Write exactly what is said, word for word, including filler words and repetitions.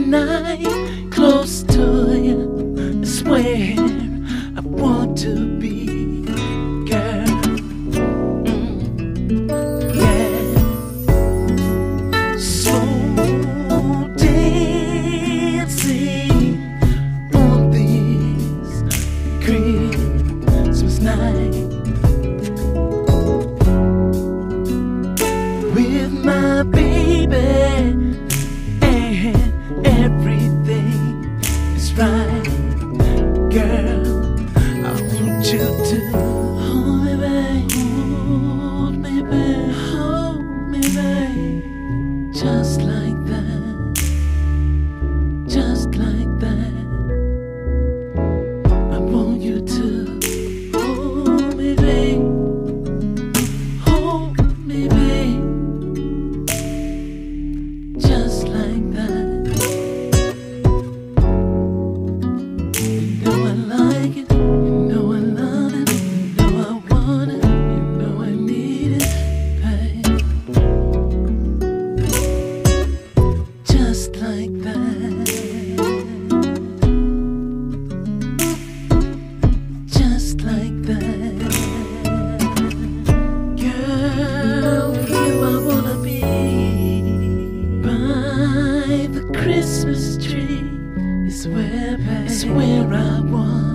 tonight, close to you is where I want to be, girl. Mm, yeah. Slow dancing on this Christmas night with my baby, and everything is right, girl. I want you to hold me, babe, hold me, babe, hold me, babe, just like that, just like that. I want you to hold me, babe, hold me, babe, just like that. You know I like it, you know I love it, you know I want it, you know I need it, babe, just like that, just like that. Girl, with you I wanna be by the Christmas tree. Is where, babe, is where I want